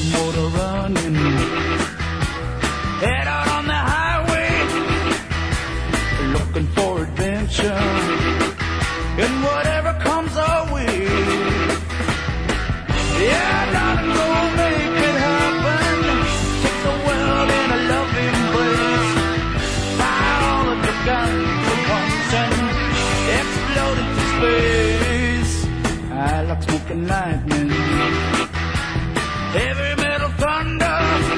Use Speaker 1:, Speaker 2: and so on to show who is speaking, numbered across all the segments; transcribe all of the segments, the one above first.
Speaker 1: motor running. Head out on the highway, looking for adventure, and whatever comes our way. Yeah, darling, go make it happen. Take the world in a loving embrace. Fire all of the guns at once and explode into space. I like smoking lightning, heavy metal thunder,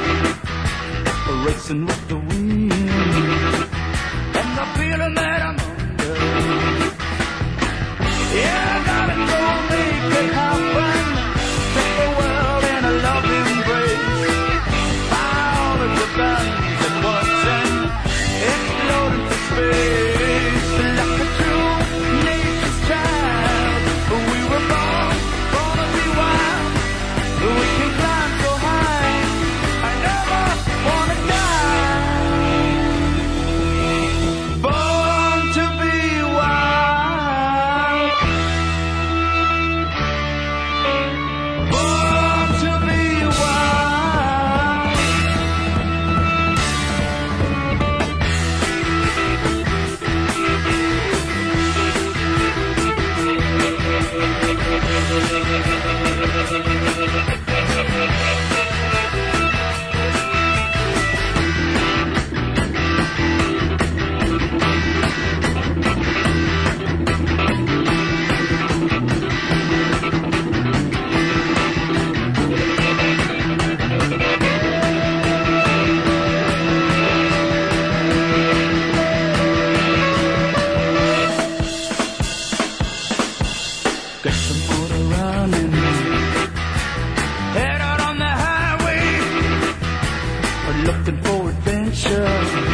Speaker 1: racing with the wind, and the feeling that I'm under. Yeah, darling, go make it happen. Take the world in a loving embrace. Fire all of the guns at once and explode into space. Like a true nature's child, we were born to be wild. We can climb so high, I never wanna die. Born to be wild. Born to be wild. Get some motor running. Head out on the highway, looking for adventure.